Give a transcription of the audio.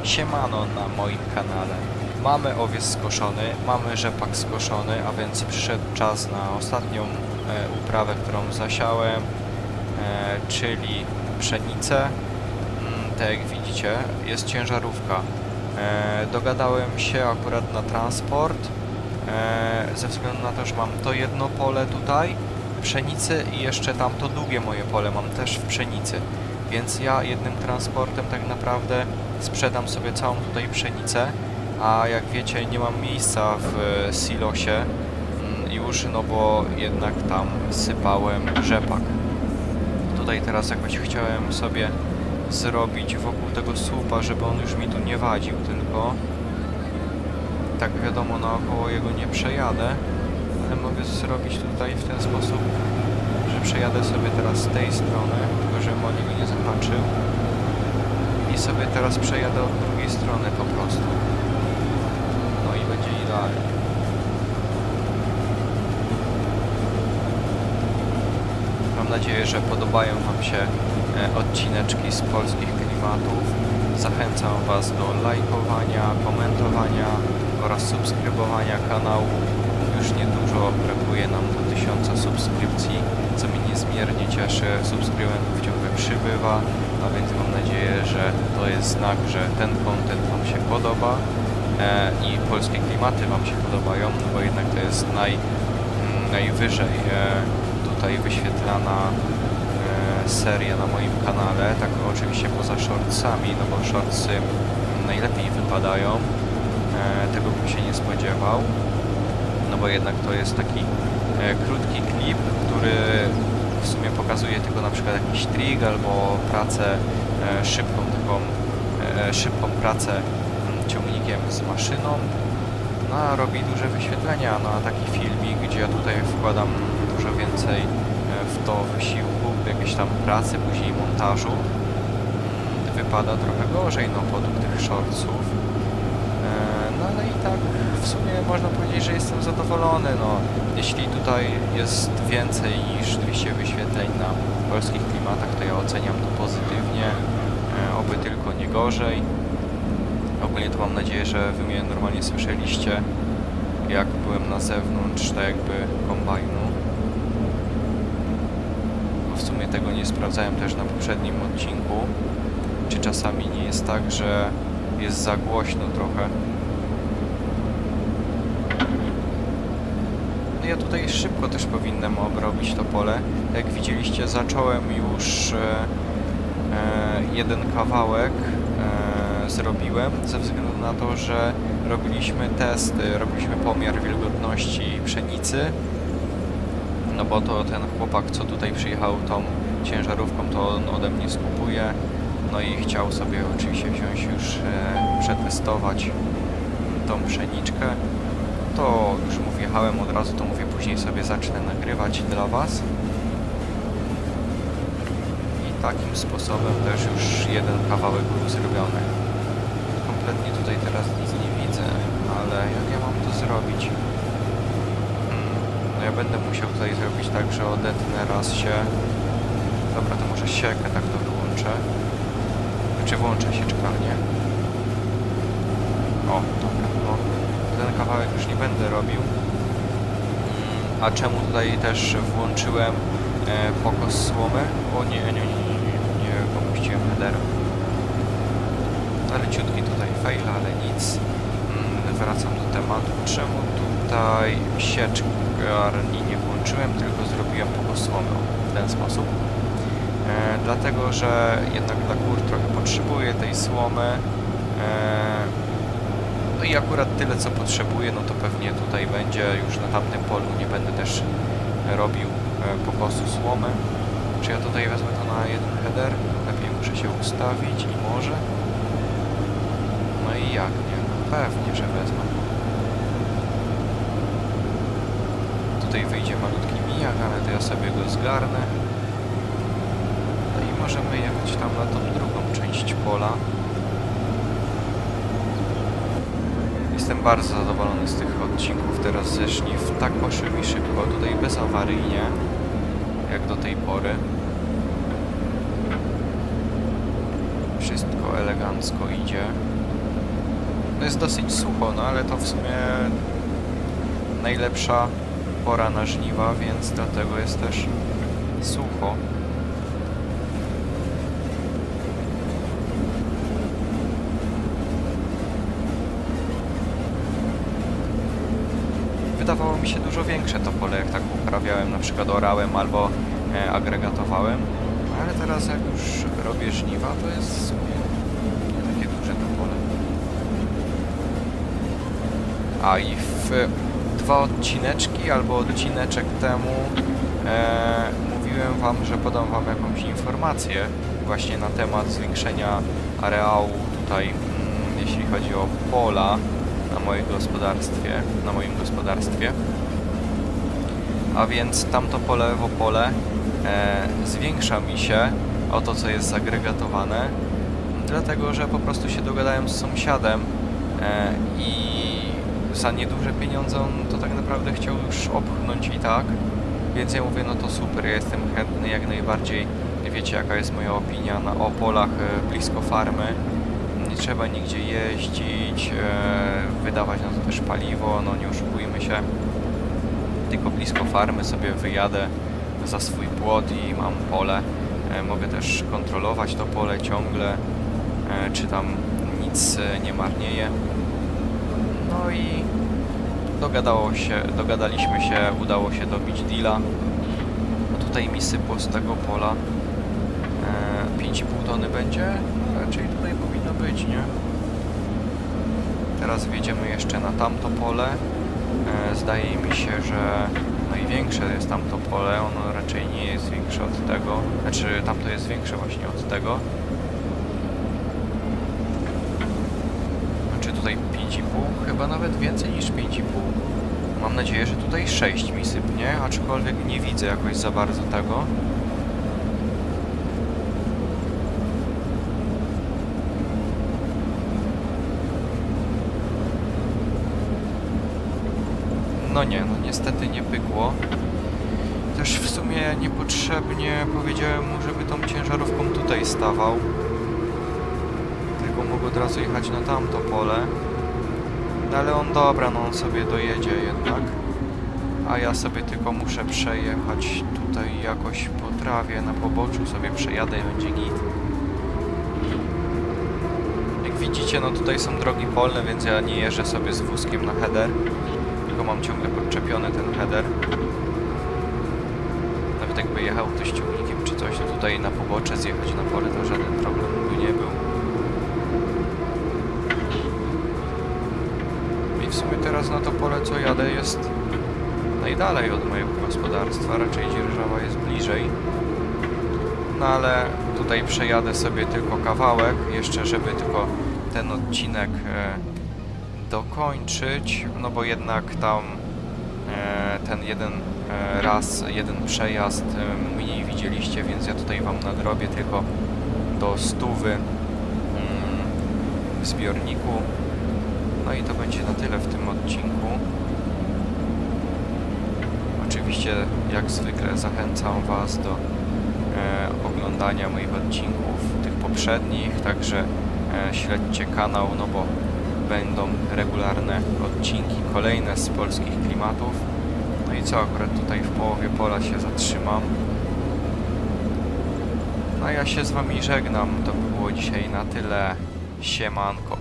Siemano na moim kanale. Mamy owiec skoszony, mamy rzepak skoszony, a więc przyszedł czas na ostatnią uprawę, którą zasiałem, czyli pszenicę. Tak jak widzicie, jest ciężarówka. Dogadałem się akurat na transport, ze względu na to, że mam to jedno pole tutaj pszenicy i jeszcze tamto drugie moje pole mam też w pszenicy. Więc ja jednym transportem tak naprawdę sprzedam sobie całą tutaj pszenicę, a jak wiecie nie mam miejsca w silosie już, no bo jednak tam sypałem rzepak. Tutaj teraz jakoś chciałem sobie zrobić wokół tego słupa, żeby on już mi tu nie wadził, tylko tak wiadomo naokoło jego nie przejadę, ale mogę zrobić tutaj w ten sposób, że przejadę sobie teraz z tej strony, tylko żebym o niego nie zahaczył i sobie teraz przejadę od drugiej strony po prostu. No i będzie idealnie. Mam nadzieję, że podobają Wam się odcineczki z polskich klimatów. Zachęcam Was do lajkowania, komentowania oraz subskrybowania kanału. Już niedużo brakuje nam do 1000 subskrypcji, co mnie niezmiernie cieszy. Subskrybentów ciągle przybywa, a więc mam nadzieję, że to jest znak, że ten content Wam się podoba i polskie klimaty Wam się podobają, no bo jednak to jest najwyżej tutaj wyświetlana seria na moim kanale, tak oczywiście poza shortsami, no bo shortsy najlepiej wypadają, tego bym się nie spodziewał, no bo jednak to jest taki krótki klip, który w sumie pokazuje tylko na przykład jakiś trik albo pracę szybką pracę ciągnikiem z maszyną, no a robi duże wyświetlenia, no a taki filmik, gdzie ja tutaj wkładam dużo więcej w to wysiłku, jakieś tam pracy, później montażu, wypada trochę gorzej, no podług tych shortsów, no ale i tak w sumie można powiedzieć, że jestem zadowolony, no jeśli tutaj jest więcej niż 200 wyświetleń na polskich klimatach, to ja oceniam to pozytywnie, oby tylko nie gorzej. Ogólnie to mam nadzieję, że wy mnie normalnie słyszeliście, jak byłem na zewnątrz, tak jakby kombajnu. Bo w sumie tego nie sprawdzałem też na poprzednim odcinku. Czy czasami nie jest tak, że jest za głośno trochę. No ja tutaj szybko też powinienem obrobić to pole. Jak widzieliście, zacząłem już jeden kawałek zrobiłem, ze względu na to, że robiliśmy testy, robiliśmy pomiar wilgotności pszenicy, no bo to ten chłopak, co tutaj przyjechał tą ciężarówką, to on ode mnie skupuje, no i chciał sobie oczywiście wziąć już, przetestować tą pszeniczkę. To już mu wjechałem od razu, to mówię, później sobie zacznę nagrywać dla Was. I takim sposobem też już jeden kawałek był zrobiony. Kompletnie tutaj teraz nic nie widzę, ale jak ja mam to zrobić? No ja będę musiał tutaj zrobić tak, że odetnę raz się. Dobra, to może siekę tak to wyłączę. Czy włączę sieczkarnię? O, dobra, no. Ten kawałek już nie będę robił. A czemu tutaj też włączyłem pokos słomy? O nie, popuściłem headera. Leciutki tutaj fail, ale nic. Wracam do tematu. Czemu tutaj sieczkarni nie włączyłem, tylko zrobiłem pokos słomy w ten sposób? Dlatego, że jednak dla kur trochę potrzebuję tej słomy. No i akurat tyle, co potrzebuję, no to pewnie tutaj będzie już na tamtym polu. Nie będę też robił pokosu słomy. Czy ja tutaj wezmę to na jeden header? Lepiej muszę się ustawić i może. No i jak nie? No pewnie, że wezmę. Tutaj wyjdzie malutki mijak, ale to ja sobie go zgarnę. No i możemy jechać tam na tą drugą część pola. Jestem bardzo zadowolony z tych odcinków. Teraz ze żniw tak poszły mi szybko, tutaj bezawaryjnie, jak do tej pory. Wszystko elegancko idzie. jest dosyć sucho, no ale to w sumie najlepsza pora na żniwa, więc dlatego jest też sucho. Wydawało mi się dużo większe to pole, jak tak uprawiałem, na przykład orałem albo agregatowałem, ale teraz jak już robię żniwa, to jest w sumie nie takie duże to pole. A i w 2 odcineczki albo odcineczek temu mówiłem wam, że podam wam jakąś informację właśnie na temat zwiększenia areału tutaj, jeśli chodzi o pola na moim gospodarstwie. A więc tamto polewo pole zwiększa mi się o to, co jest zagregatowane, dlatego że po prostu się dogadałem z sąsiadem i za nieduże pieniądze on to tak naprawdę chciał już opchnąć i tak, więc ja mówię, no to super, ja jestem chętny jak najbardziej. Wiecie, jaka jest moja opinia o polach blisko farmy. Nie trzeba nigdzie jeździć, wydawać na to też paliwo, no nie oszukujmy się, tylko blisko farmy sobie wyjadę za swój płot i mam pole. Mogę też kontrolować to pole ciągle, czy tam nic nie marnieje. No i dogadaliśmy się, udało się dobić deala. No tutaj mi sypło z tego pola 5,5 tony będzie, raczej tutaj powinno być, nie? Teraz wjedziemy jeszcze na tamto pole. Zdaje mi się, że największe jest tamto pole, ono raczej nie jest większe od tego, znaczy tamto jest większe właśnie od tego. Znaczy tutaj 5,5, chyba nawet więcej niż 5,5. Mam nadzieję, że tutaj 6 mi sypnie, aczkolwiek nie widzę jakoś za bardzo tego. No nie, no niestety nie pykło. Też w sumie niepotrzebnie powiedziałem mu, żeby tą ciężarówką tutaj stawał. Tylko mógł od razu jechać na tamto pole. No ale on dobra, no on sobie dojedzie jednak. A ja sobie tylko muszę przejechać tutaj jakoś po trawie, na poboczu sobie przejadę i będzie git. Jak widzicie, no tutaj są drogi polne, więc ja nie jeżdżę sobie z wózkiem na header. Tylko mam ciągle podczepiony ten header. Nawet jakby jechał ktoś ciągnikiem czy coś, to tutaj na pobocze zjechać na pole to żaden problem by nie był. I w sumie teraz na to pole co jadę jest najdalej od mojego gospodarstwa, raczej Dzierżawa jest bliżej. No ale tutaj przejadę sobie tylko kawałek, jeszcze żeby tylko ten odcinek dokończyć, no bo jednak tam ten jeden przejazd mniej widzieliście, więc ja tutaj wam nadrobię tylko do 100 w zbiorniku. No i to będzie na tyle w tym odcinku. Oczywiście jak zwykle zachęcam was do oglądania moich odcinków, tych poprzednich, także śledźcie kanał, no bo będą regularne odcinki kolejne z polskich klimatów. No i co, akurat tutaj w połowie pola się zatrzymam. No a ja się z wami żegnam, to by było dzisiaj na tyle. Siemanko.